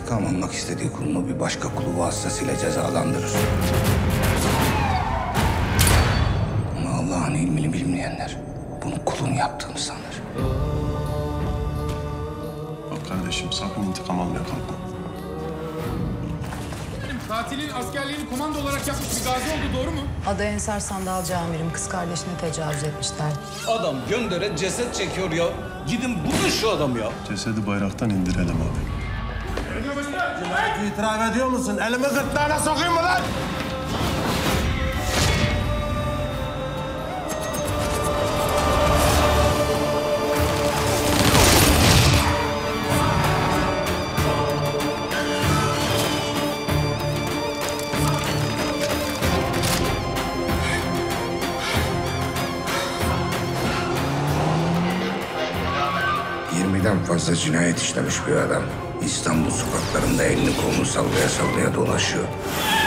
İntikam almak istediği kulunu bir başka kulu vasıtasıyla cezalandırır. Ama Allah'ın ilmini bilmeyenler bunu kulun yaptığını sanır. Bak kardeşim, sakın intikam almaya kalkma. Katilin askerliğini komando olarak yapmış bir gazi oldu, doğru mu? Ada Ensar Sandalcı amirim kız kardeşine tecavüz etmişler. Adam göndere ceset çekiyor ya. Gidin bulun şu adamı ya. Cesedi bayraktan indirelim abi. İtiraf ediyor musun? Elimi gırtlağına sokayım mı lan? ...20'den fazla cinayet işlemiş bir adam. İstanbul sokaklarında elini kolunu sallaya sallaya dolaşıyor.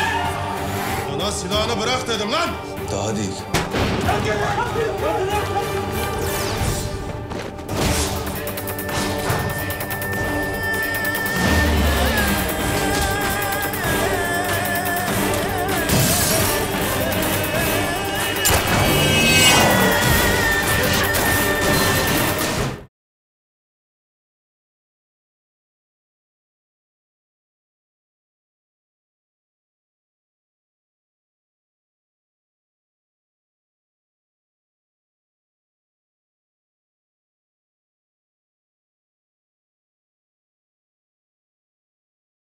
Ona silahını bırak dedim lan! Daha değil.